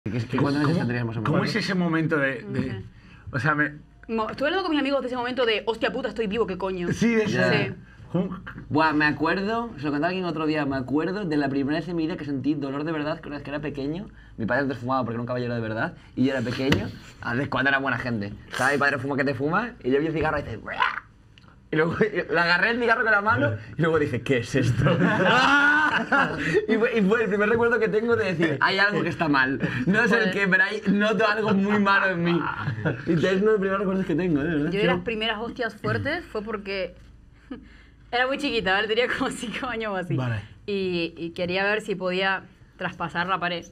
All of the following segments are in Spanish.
¿Cuántos meses tendrías más o menos? ¿Cómo es ese momento de...? No sé. O sea, Estuve hablando con mis amigos de ese momento de hostia puta, estoy vivo, ¿qué coño? Sí, de esa... Sí. Buah, me acuerdo, se lo contaba alguien otro día, me acuerdo de la primera vez en mi vida que sentí dolor de verdad, que una vez que era pequeño, mi padre antes fumaba porque era un caballero de verdad, y yo era pequeño, a veces cuando era buena gente. ¿Sabes? Mi padre fuma que te fuma, y yo vi el cigarro y dice, ¡buah! Y luego le agarré el cigarro con la mano y luego dije, ¿qué es esto? y fue el primer recuerdo que tengo de decir, hay algo que está mal. No sé el qué, pero ahí noto algo muy malo en mí. Y es uno de los primeros recuerdos que tengo, de verdad. Yo de las primeras hostias fuertes fue porque era muy chiquita, ¿vale? Tenía como 5 años o así. Vale. Y quería ver si podía traspasar la pared.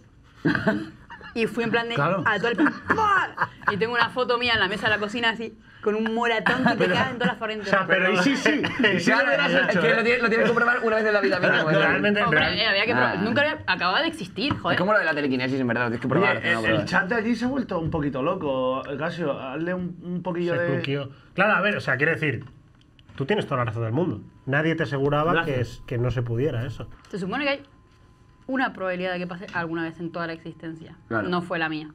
Y fui en plan de... Claro. A todo el ¡pah! Y tengo una foto mía en la mesa de la cocina así, con un moratón que te cae en todas las paredes. O sea, pero y sí, sí. Y sí Claro, lo hubieras es hecho, que ¿eh? lo tienes que comprobar una vez en la vida mínimo. Realmente, Hombre, real- había que probar. Ah. Nunca había... Acababa de existir, joder. Es como lo de la telequinesis, en verdad, lo tienes que probar. Oye, ¿no? el chat de allí se ha vuelto un poquito loco, Casio. Hazle un poquillo se de... crujió. Claro, a ver, o sea, quiero decir, tú tienes toda la razón del mundo. Nadie te aseguraba que no se pudiera eso. Se supone que hay una probabilidad de que pase alguna vez en toda la existencia. Claro. No fue la mía.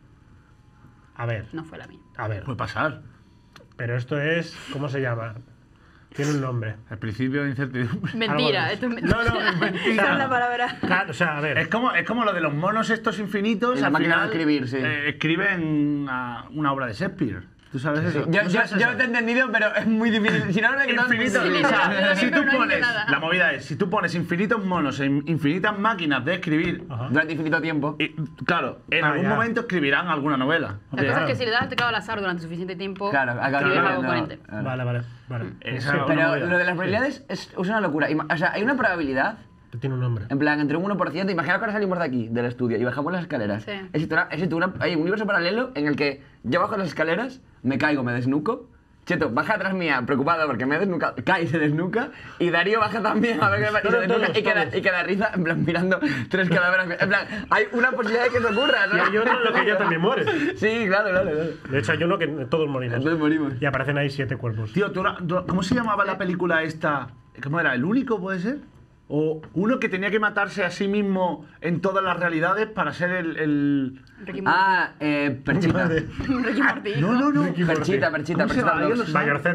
A ver, No fue la mía. a ver. Puede pasar. Pero esto es, ¿cómo se llama? Tiene un nombre. Al principio de incertidumbre. Mentira, Algo esto es de mentira. No, es mentira. Esa es la palabra. Claro, o sea, a ver. Es como lo de los monos estos infinitos. Y la al máquina de final, escribir, sí. Escriben una obra de Shakespeare. ¿Tú sabes eso? Yo ¿Tú sabes te eso? he entendido, pero es muy difícil. Si no, no me Infinito. Sí, O sea, no, si no, tú no pones, entiendo nada. la movida es, si tú pones infinitos monos en infinitas máquinas de escribir, Ajá. Durante infinito tiempo. y, claro, en Ah, algún ya. momento escribirán alguna novela. La cosa es que si le das al teclado al azar durante suficiente tiempo, Claro, acá escribes no, algo no, coherente. no. Vale, vale. Esa Sí, es una Pero movida. lo de las probabilidades es una locura. O sea, hay una probabilidad, tiene un nombre. en plan, entre un 1%. Imagina que ahora salimos de aquí, del estudio, y bajamos las escaleras. Sí. Hay un universo paralelo en el que yo bajo las escaleras, me caigo, me desnuco. Cheto baja atrás mía, preocupado porque me he desnucado, cae y se desnuca. Y Darío baja también a ver qué pasa. Y se desnuca Todos. y queda risa, en plan, mirando 3 cadáveres. En plan, hay una posibilidad de que eso ocurra, ¿no? Y hay otro en lo que ya también mueres. Sí, claro. De hecho, hay uno que todos morimos. Entonces morimos. Y aparecen ahí 7 cuerpos. Tío, ¿cómo se llamaba la película esta? ¿Cómo era? ¿El único puede ser? O uno que tenía que matarse a sí mismo en todas las realidades para ser el... Ricky Morty. Perchita. Ricky Morty. No. Perchita, ¿Cómo se Perchita llama? Yo Vlogs. lo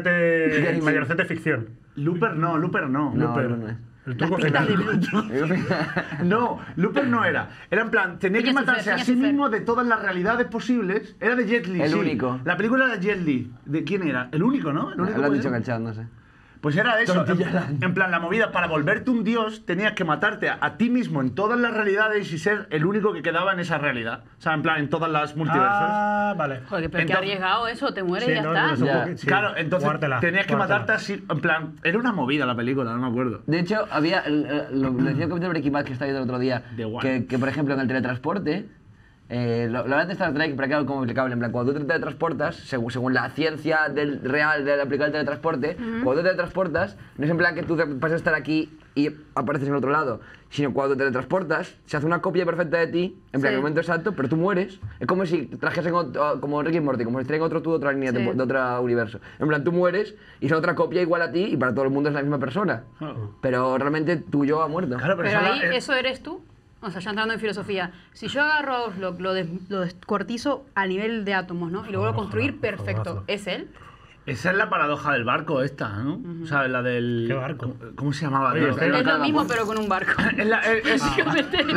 sé. Mayorcete ficción. Looper no. No, Looper. no es. El Las truco pistas de final. Blue. No, Looper no era. Era en plan, tenía que Phineas y matarse a Ferb, sí Phineas y mismo de todas las realidades posibles. Era de Jet Li, El sí. único. La película era de Jet Li. ¿De quién era? El único, ¿no? El único Lo has puede dicho ser. en el chat, no sé. Pues era eso. Tortilla Land. En plan, la movida, para volverte un dios, tenías que matarte a ti mismo en todas las realidades y ser el único que quedaba en esa realidad. O sea, en plan, en todas las multiversos. Ah, vale. Joder, pero qué Entonces- arriesgado eso, te mueres Sí, y ya no, está. no, es un Ya. poqui- sí. Claro, entonces Jugártela, tenías que jugártela. matarte así. En plan, era una movida la película, no me acuerdo. De hecho, había, lo decía el capítulo de Breaking Bad que estaba viendo el otro día, The One. que por ejemplo en el teletransporte, lo hablan de Star Trek, pero claro, como explicable, en plan, cuando tú te teletransportas, según la ciencia del real del aplicado del teletransporte, cuando te teletransportas, no es en plan que tú vas a estar aquí y apareces en el otro lado, sino cuando te teletransportas, se hace una copia perfecta de ti, en plan, en el Sí. momento exacto, pero tú mueres. Es como si trajesen, como Ricky y Morty, como si traen otro tú de otra línea, Sí. de otro universo. En plan, tú mueres y es otra copia igual a ti y para todo el mundo es la misma persona. Claro. Pero realmente tu yo ha muerto. Claro, Pero eso ahí, era- ¿eso eres tú? O sea, ya entrando en filosofía. Si yo agarro a Oslo, lo descuartizo a nivel de átomos, ¿no? Y lo vuelvo a construir, perfecto. Jodazo. ¿Es él? Esa es la paradoja del barco esta, ¿no? O sea, la del... ¿Qué barco? ¿Cómo se llamaba? Oye, tío? este- Era- Es lo mismo, pero con un barco. es la- es- Básicamente. Sí,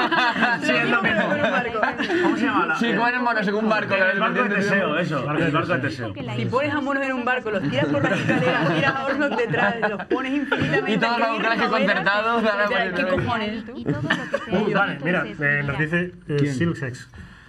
es lo mismo. Pero con un barco. ¿Cómo se llama? Sí, como en el mono, según un barco. El barco de Teseo, eso. El barco de Teseo. Si pones a monos en un barco, los tiras por las escaleras, tiras a Oslo detrás, los pones infinitamente. Y todos los buclajes concertados, nada más. ¿Qué cojones tú? Y todo lo que sea. Vale, mira, Entonces, nos mira, dice Silksex.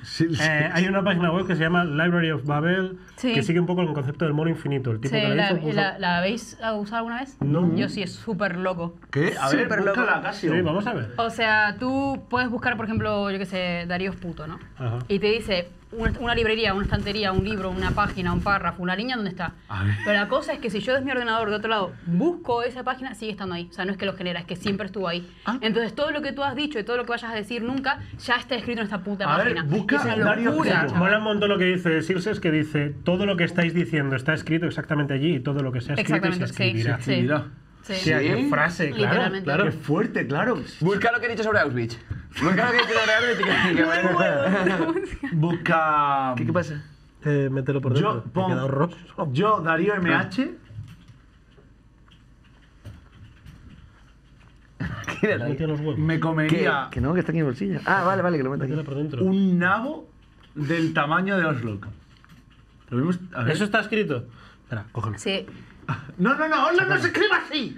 Hay una página web que se llama Library of Babel Sí. que sigue un poco el concepto del mono infinito. El tipo Sí, que la hizo puso... ¿la habéis usado alguna vez? No. Yo sí, es súper loco. ¿Qué? A ver, Súper loco. búscala, Casio. Sí, vamos a ver. O sea, tú puedes buscar, por ejemplo, yo qué sé, Darío es puto, ¿no? Ajá. Y te dice una librería, una estantería, un libro, una página, un párrafo, una línea, ¿dónde está? A ver. Pero la cosa es que si yo desde mi ordenador de otro lado busco esa página, sigue estando ahí. O sea, no es que lo genera, es que siempre estuvo ahí. Ah. Entonces, todo lo que tú has dicho y todo lo que vayas a decir nunca, ya está escrito en esta puta A ver, página. busca Y es una Darío locura, Puto. chaval. Mola un montón lo que dice Silksex, que dice todo lo que estáis diciendo está escrito exactamente allí y todo lo que se ha escrito y se Exactamente, sí. escribirá. Sí. Mira. Sí. Tía, qué frase, claro. Literalmente. Claro. Qué fuerte, claro. Busca lo que he dicho sobre Auschwitz. Busca lo que he dicho sobre Auschwitz. Busca. ¿Qué pasa? Mételo por dentro. Yo, Me he quedado rojo. yo, Darío MH. ¿Qué Me metió los huevos. Me comería Que no, que está aquí en el bolsillo. Ah, vale, que lo meto aquí. Mételo por dentro. un nabo del tamaño de Oslo. Lo vimos. A ver. ¿Eso está escrito? Espera, cógelo. Sí. No, Oslo no se escribe así.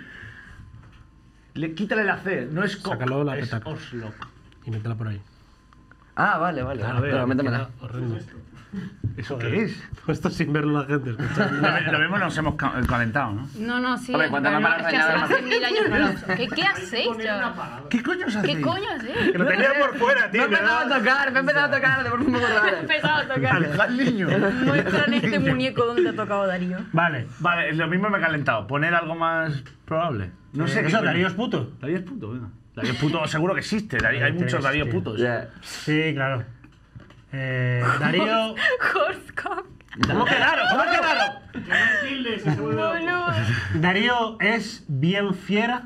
Quítale la C, no es Sácalo la es petaca. Oslo. Y métela por ahí. Ah, vale. A ver, Pero métemela. Queda horrendo. ¿Eso Joder. qué es? Esto sin verlo la gente. escucha. Lo mismo nos hemos calentado, ¿no? No, sí. Hombre, cuanto pero más no, malas es que hace, dañadas, hace 1000 años no lo uso. ¿Qué hacéis, chaval? ¿Qué coño os hacéis? ¿Qué coño hacéis? Que lo tenía por fuera, Me tío. ha empezado a tocar, de forma muy He rara. empezado a tocar. Al niño. Muéstrale este muñeco donde te ha tocado Darío. Vale. Vale, lo mismo me he calentado. Poner algo más probable. No sé. Eso, qué Darío coño. es puto. Darío es puto, venga. Darío es puto, seguro que existe. Hay Tiene muchos que Darío existir. putos. Ya. Sí, claro. Darío. Horsecock. ¿Cómo quedaron? ¿Cómo quedaron? Boludo. Darío es bien fiera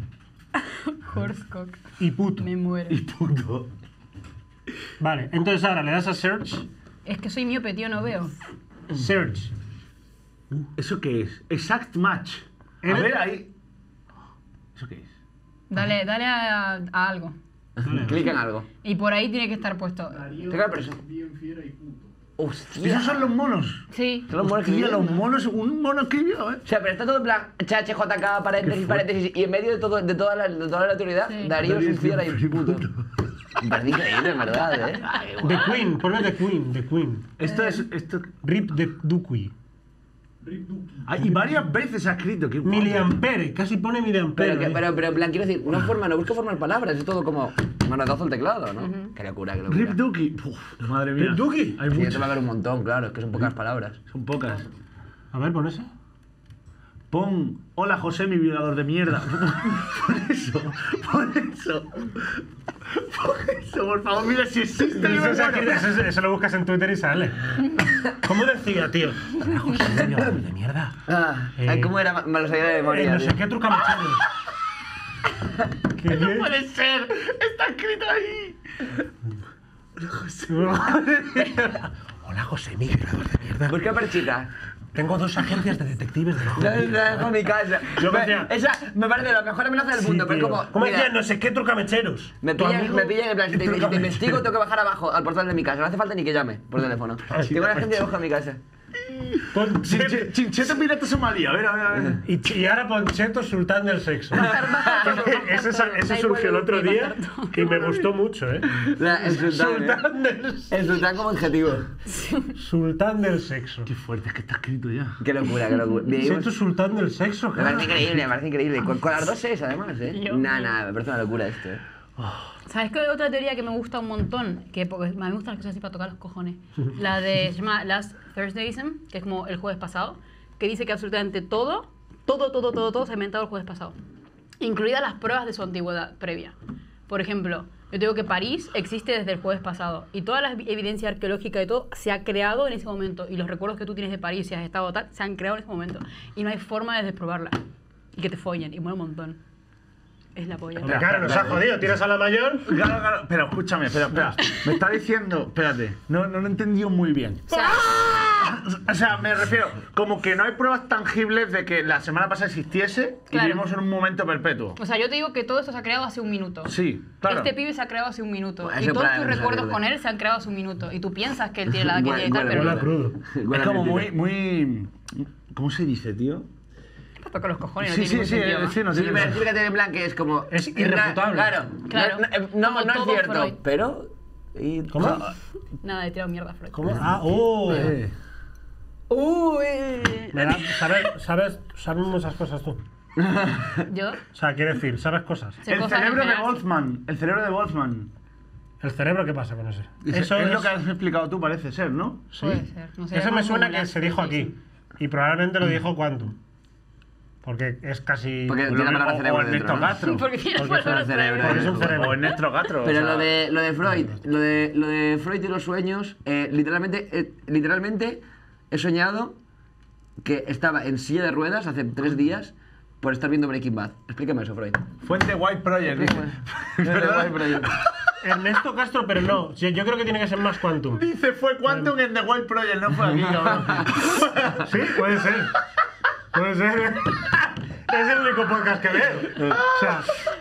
Horsecock. y puto. Me muero. Y puto. Vale, entonces ahora le das a search. Es que soy miope, tío, no veo. Search. ¿Eso qué es? Exact match. A ¿Eh? ver, ahí. ¿Eso qué es? Dale a algo. Clica en algo. Y por ahí tiene que estar puesto. Toca la persona. Hostia. Esos son los monos. Sí. Son los monos que Hostia, viven. los monos. Un mono escribió, ¿eh? O sea, pero está todo en plan HJK, paréntesis, y en medio de toda la autoridad, Sí. Darío es un fiera y puto. Me parece increíble, en verdad, The Queen, ponle The Queen, The Queen. Esto es. Esto... Rip the Duque. Y varias veces ha escrito. Qué guapo. Miliampere, casi pone miliampere. Pero en plan, quiero decir, no busco formar palabras, es todo como manotazo al teclado, ¿no? Qué locura, qué locura. Rip Ducky. Madre mía. ¿Rip Ducky? Hay Sí, muchos. esto va a haber un montón, claro, es que son pocas palabras. Son pocas. A ver, pon ese. Pon, hola José, mi violador de mierda. Pon eso, por favor, mira si existe. Eso lo buscas en Twitter y sale. ¿Cómo decía, tío? Hola, José, violador de mierda. Ah, ¿cómo era? Me lo sabía de memoria. No sé tío. qué truca machado. ¿Qué? No puede ser, está escrito ahí. Hola, José, mi violador de mierda. Busca perchita. Tengo 2 agencias de detectives de La dejo en mi casa. Yo decía- Esa me parece la mejor amenaza del mundo, pero como. ¿Cómo mira, decían? No sé qué trucamecheros. Me ¿Tu pillan, amigo? me pillan en plan, si te investigo, tengo que bajar abajo al portal de mi casa. No hace falta ni que llame por teléfono. Tengo una gente debajo de mi casa. Pon Chincheto pirata somalí, a ver. y ahora pon Cheto Sultán del sexo. Ese surgió el otro día y me gustó mucho, ¿eh? El sultán como adjetivo. Sultán del sexo. Qué fuerte, es que está escrito ya. Qué locura, qué locura. Vivimos- Cheto Sultán del sexo, Me parece claro. increíble, me parece increíble. Con las dos es, además, ¿eh? Dios Nada, me parece una locura esto, ¿eh? ¿Sabes qué hay otra teoría que me gusta un montón? Que porque a mí me gustan las cosas así para tocar los cojones. La de, se llama Last Thursdayism, que es como el jueves pasado, que dice que absolutamente todo se ha inventado el jueves pasado. Incluidas las pruebas de su antigüedad previa. Por ejemplo, yo digo que París existe desde el jueves pasado y toda la evidencia arqueológica y todo se ha creado en ese momento y los recuerdos que tú tienes de París, si has estado tal, se han creado en ese momento y no hay forma de desprobarla. Y que te follen y muere un montón. Es la polla. Hombre, claro, nos ha jodido. ¿Tiras a la mayor? Claro, pero escúchame, espera. Me está diciendo, espérate, no lo he entendido muy bien. O sea, O sea, me refiero, como que no hay pruebas tangibles de que la semana pasada existiese y Claro. vivimos en un momento perpetuo. o sea, yo te digo que todo esto se ha creado hace un minuto. Sí, claro. Este pibe se ha creado hace un minuto. Bueno, Y eso todos para tus no recuerdos saberlo. con él se han creado hace un minuto. Y tú piensas que él tiene la edad que tiene y tal, Huele pero Huele a no. crudo. Es como muy... ¿Cómo se dice, tío? Toca los cojones, Sí, no tiene sí, ningún sentido, ¿no? sí, no Sí, tiene pero sentido. explícate en plan que es como. Es irrefutable. Claro, Claro. no es Como cierto, todo Freud. pero. y- ¿Cómo? Nada, he tirado mierda a Freud. ¿Cómo? Ah, oh. Sabes muchas cosas tú. Yo, O sea, quiero decir, sabes cosas. sé El cosas cerebro en de general. Boltzmann. El cerebro de Boltzmann. ¿El cerebro qué pasa con ese? Eso es lo que has explicado tú, parece ser, ¿no? Puede ser. No sé, Eso me vamos suena a que googlear. se dijo aquí. Y probablemente lo dijo Quantum. Porque es casi... Porque tiene la palabra cerebro O dentro, Ernesto ¿no? Castro. Porque tiene Porque palabras son cerebro. cerebro. Porque es un cerebro. O Ernesto Castro. Pero o sea, lo de Freud, lo de Freud y los sueños, literalmente he soñado que estaba en silla de ruedas hace 3 días por estar viendo Breaking Bad. Explícame eso, Freud. Fuente White Project, dice. Explícame. Ernesto Castro, pero no. Sí, yo creo que tiene que ser más Quantum. Dice, fue Quantum en The White Project, no fue aquí, cabrón. Sí, puede ser. Puede ser. Es el único podcast que veo. O sea,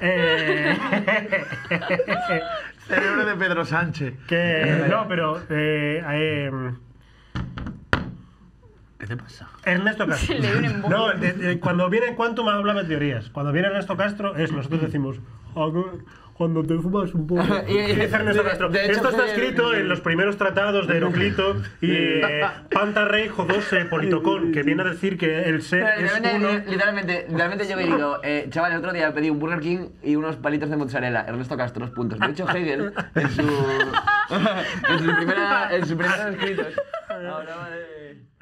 Cerebro de Pedro Sánchez. que no, pero ¿Qué te pasa? Ernesto Castro. Le dio un embole. No, cuando viene Quantum habla de teorías. Cuando viene Ernesto Castro nosotros decimos cuando te fumas un poco. Y dice Ernesto Castro. de hecho, Esto está escrito en los primeros tratados de Heraclito y Pantarrey Jodose Politocón, que viene a decir que el ser es uno. Literalmente yo me digo, chaval, el otro día pedí un Burger King y unos palitos de mozzarella. Ernesto Castro, 2 puntos. De hecho, Hegel, en sus primeros escritos, hablaba de...